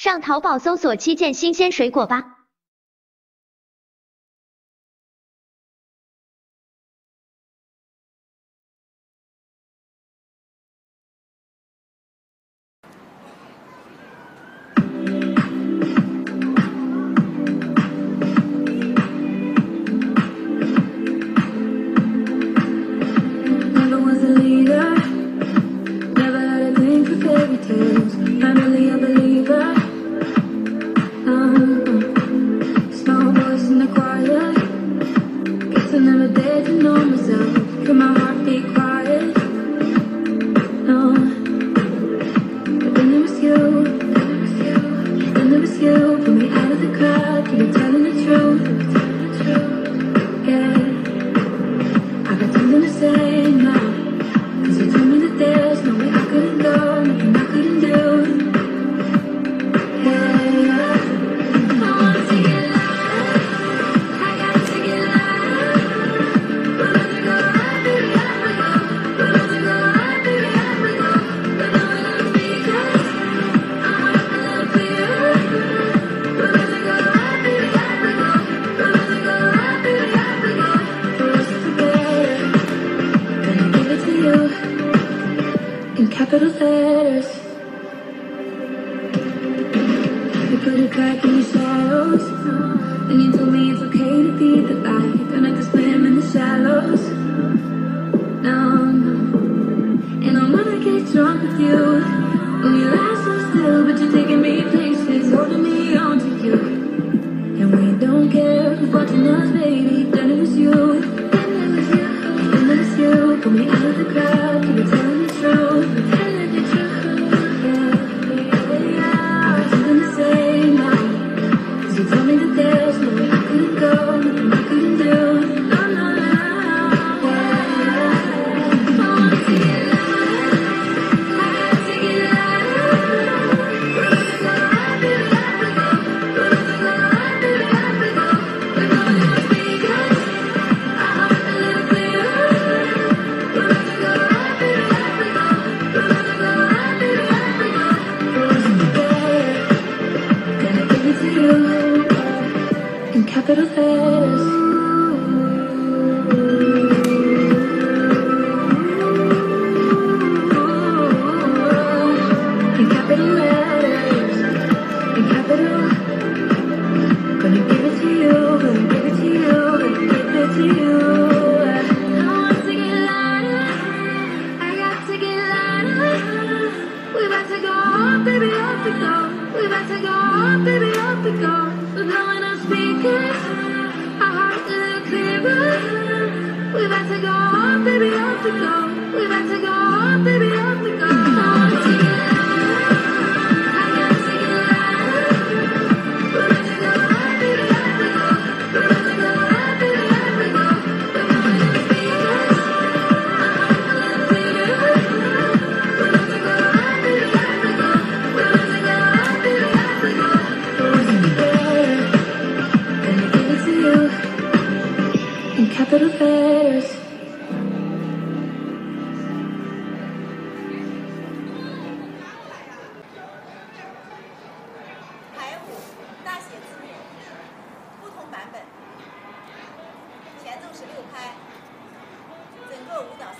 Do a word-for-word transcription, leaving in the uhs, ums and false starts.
上淘宝搜索七件新鲜水果吧。 Capital letters, you put a crack in your shadows, and you told me it's okay to be the light. Don't have to swim in the shallows. No, no. And I wanna get drunk with you. When we lie so still, but you're taking me places, holding me on to you. And we don't care who's watching us, baby. Then it was you, then it was you, then it was you. Pull me out of the crowd, you were telling the truth. Capital letters, in capital letters, in capital. Gonna give it to you, gonna give it to you, gonna give it to you. I want to get lighter, I got to get lighter. We about to go, baby, up we go. We about to go, baby, up we go. We're blowing up speakers, our hearts a little clearer. We about to go, baby, up we go. We about to go, baby, up we go. I want to get lighter, I got to get lighter. We about to go, baby, up we go. We about to go, baby, up we go. We're blowing up speakers, our hearts a little clearer. We about to go, baby, up we go. We about to go, baby, up we go. Gonna give it to you in capital letters. 前奏十六拍，整个舞蹈